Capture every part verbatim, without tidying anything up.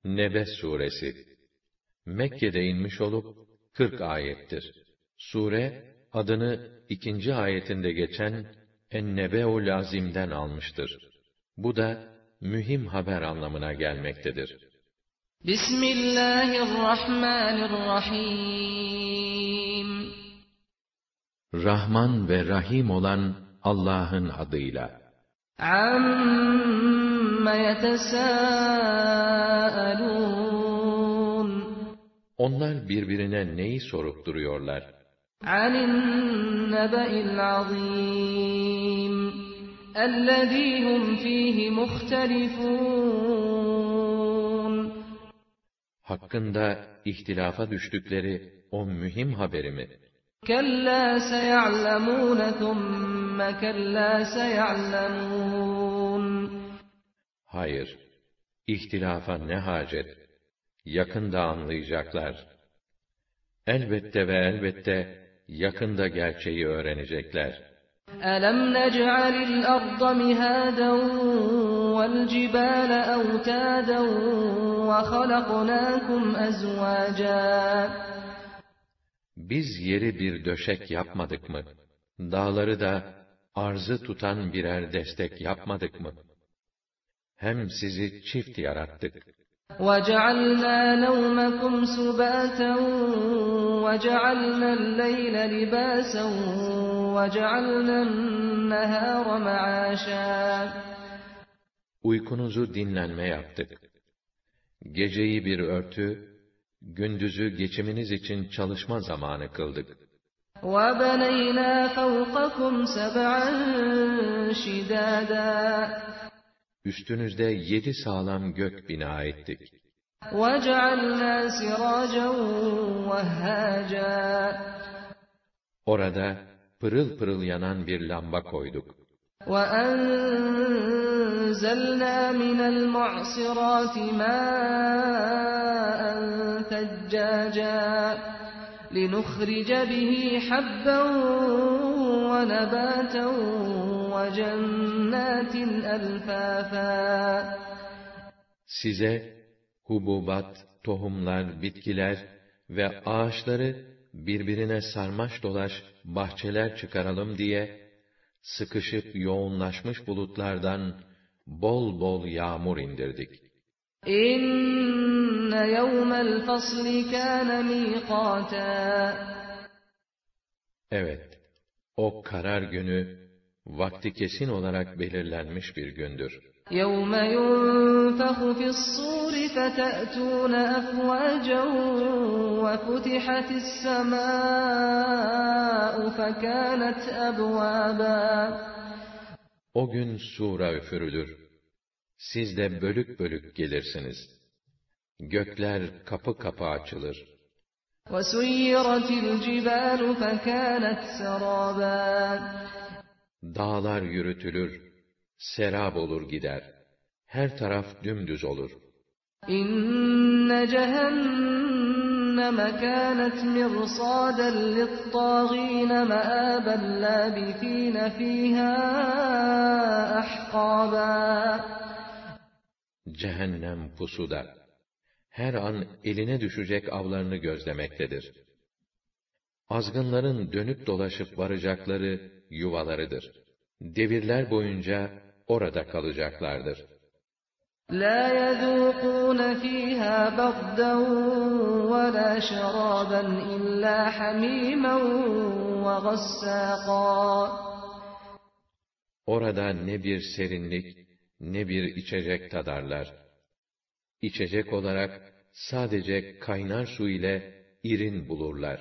Nebe suresi Mekke'de inmiş olup kırk ayettir. Sure adını ikinci ayetinde geçen En-Nebe'ul Azim'den almıştır. Bu da mühim haber anlamına gelmektedir. Bismillahirrahmanirrahim. Rahman ve Rahim olan Allah'ın adıyla. Amma yetesâelûn. Onlar birbirine neyi sorup duruyorlar? Anin nebe'il azîm. Ellezî hum fîhî muhtelifûn. Hakkında ihtilafa düştükleri o mühim haberi mi? Kellâ seya'lemûne thumme kellâ seya'lemûn. Hayır, ihtilafa ne hacet? Yakında anlayacaklar. Elbette ve elbette yakında gerçeği öğrenecekler. Elem nec'alil arda mihâden vel cibâle evtâden ve halaknâkum ezvâcâ. Biz yeri bir döşek yapmadık mı? Dağları da arzı tutan birer destek yapmadık mı? Hem sizi çift yarattık. وَجَعَلْنَا نَوْمَكُمْ سُبَاتًا وَجَعَلْنَا اللَّيْلَ لِبَاسًا وَجَعَلْنَا النَّهَارَ مَعَاشًا. Uykunuzu dinlenme yaptık. Geceyi bir örtü, gündüzü geçiminiz için çalışma zamanı kıldık. وَبَنَيْنَا فَوْقَكُمْ سَبْعًا شِدَادًا. Üstünüzde yedi sağlam gök bina ettik. وَجَعَلْنَا سِرَاجًا وَهَّاجًا. Orada pırıl pırıl yanan bir lamba koyduk. وَأَنزَلْنَا مِنَ الْمُعْصِرَاتِ مَاءً ثَجَّاجًا لِنُخْرِجَ بِهِ حَبًّا وَنَبَاتًا وَجَنَّاتٍ أَلْفَافًا. Size hububat, tohumlar, bitkiler ve ağaçları birbirine sarmaş dolaş bahçeler çıkaralım diye sıkışıp yoğunlaşmış bulutlardan bol bol yağmur indirdik. İnne yevmel fasli kâne mîkâtâ. Evet, o karar günü vakti kesin olarak belirlenmiş bir gündür. يَوْمَ يُنْفَخُ فِي الصُّورِ فَتَأْتُونَ أَفْوَاجًا وَفُتِحَتِ السَّمَاءُ فَكَانَتْ أَبْوَابًا. O gün sura üfürülür. Siz de bölük bölük gelirsiniz. Gökler kapı kapı açılır. وَسُيِّرَتِ الْجِبَالُ فَكَانَتْ سَرَابًا. Dağlar yürütülür, serab olur gider. Her taraf dümdüz olur. İnne cehenneme kânet mirsâden littâgîne meâben lâbithîne fîhâ ahqâbâ. Cehennem pusuda, her an eline düşecek avlarını gözlemektedir. Azgınların dönüp dolaşıp varacakları yuvalarıdır. Devirler boyunca orada kalacaklardır. لَا يَذُوقُونَ فِيهَا بَرْدًا وَلَا شَرَابًا إِلَّا حَمِيمًا وَغَسَّاقًا. Orada ne bir serinlik, ne bir içecek tadarlar. İçecek olarak sadece kaynar su ile irin bulurlar.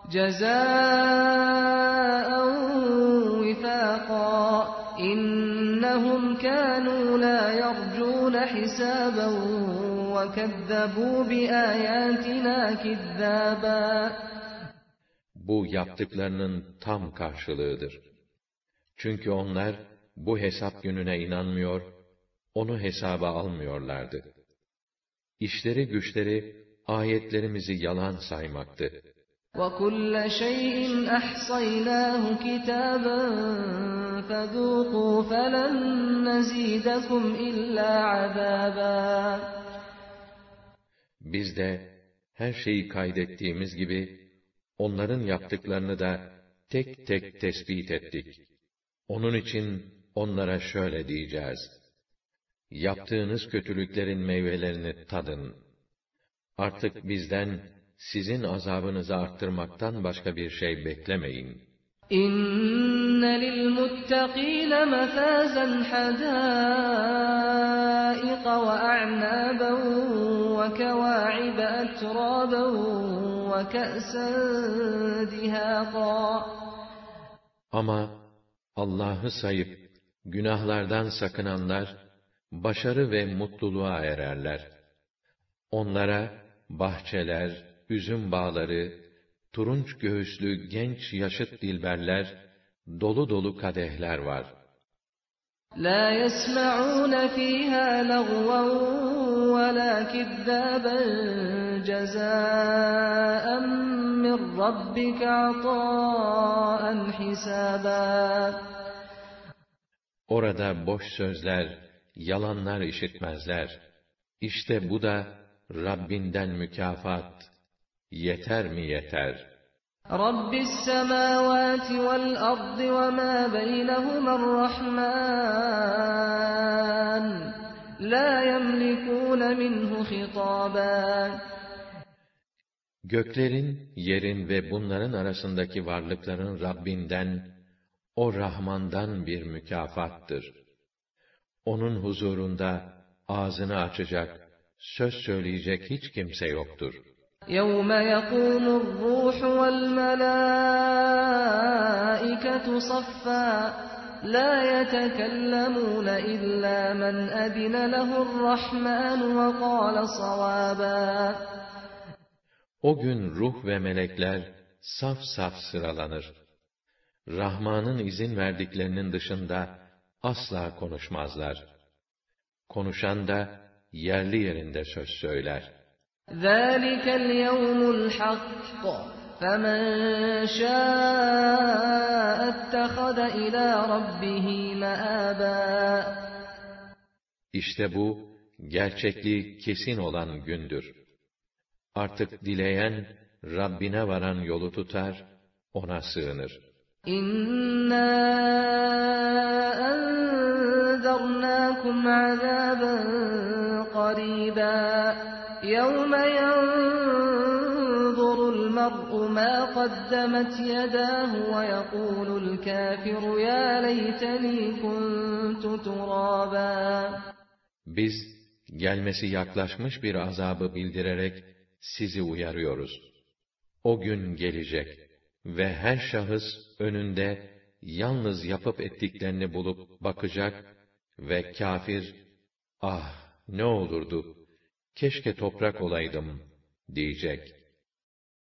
جَزَاءً وِفَاقًا إِنَّهُمْ كَانُوا لَا يَرْجُونَ حِسَابًا وَكَذَّبُوا بِآيَاتِنَا كِذَّابًا. Bu yaptıklarının tam karşılığıdır. Çünkü onlar bu hesap gününe inanmıyor, onu hesaba almıyorlardı. İşleri güçleri ayetlerimizi yalan saymaktı. وَكُلَّ شَيْءٍ أَحْصَيْنَاهُ كِتَابًا فَذُوقُوا فَلَن نَّزِيدَكُمْ إِلَّا عَذَابًا. Biz de her şeyi kaydettiğimiz gibi onların yaptıklarını da tek tek tespit ettik. Onun için onlara şöyle diyeceğiz: yaptığınız kötülüklerin meyvelerini tadın. Artık bizden sizin azabınızı arttırmaktan başka bir şey beklemeyin. İnne lil muttaqîne mefâzen hadâiqa ve a'nâben ve kewâ'ibe etrâben ve ke'sen dihâqa. Ama Allah'ı sayıp günahlardan sakınanlar başarı ve mutluluğa ererler. Onlara bahçeler, üzüm bağları, turunç göğüslü genç yaşıt dilberler, dolu dolu kadehler var. لَا يَسْمَعُونَ فِيهَا لَغْوًا وَلَا كِذَّابًا جَزَاءً مِّن رَّبِّكَ عَطَاءً حِسَابًا. Orada boş sözler, yalanlar işitmezler. İşte bu da Rabbinden mükafat. Yeter mi yeter? رَبِّ السَّمَاوَاتِ وَالْأَرْضِ وَمَا بَيْنَهُمَا الرَّحْمَٰنُ لَا يَمْلِكُونَ مِنْهُ خِطَابًا. Göklerin, yerin ve bunların arasındaki varlıkların Rabbinden, o Rahman'dan bir mükafattır. Onun huzurunda ağzını açacak, söz söyleyecek hiç kimse yoktur. يَوْمَ يَقُومُ الرُّوحُ وَالْمَلَائِكَةُ صَفًّا لَا يَتَكَلَّمُونَ إِلَّا مَنْ أَذِنَ لَهُ الرَّحْمَٰنُ وَقَالَ صَوَابًا. O gün ruh ve melekler saf saf sıralanır. Rahman'ın izin verdiklerinin dışında asla konuşmazlar. Konuşan da yerli yerinde söz söyler. ذَٰلِكَ الْيَوْمُ الْحَقُّ فَمَنْ شَاءَ اتَّخَذَ إِلَى رَبِّهِ مَآبًا. İşte bu, gerçekliği kesin olan gündür. Artık dileyen, Rabbine varan yolu tutar, ona sığınır. İnna enzernakum azaben qariba yevme yanzurul mer'u ma qaddemet yedahu ve yekulul kafiru ya leyteni kuntu turaba. Biz, gelmesi yaklaşmış bir azabı bildirerek sizi uyarıyoruz. O gün gelecek ve her şahıs önünde yalnız yapıp ettiklerini bulup bakacak ve kafir, ah ne olurdu, keşke toprak olaydım diyecek.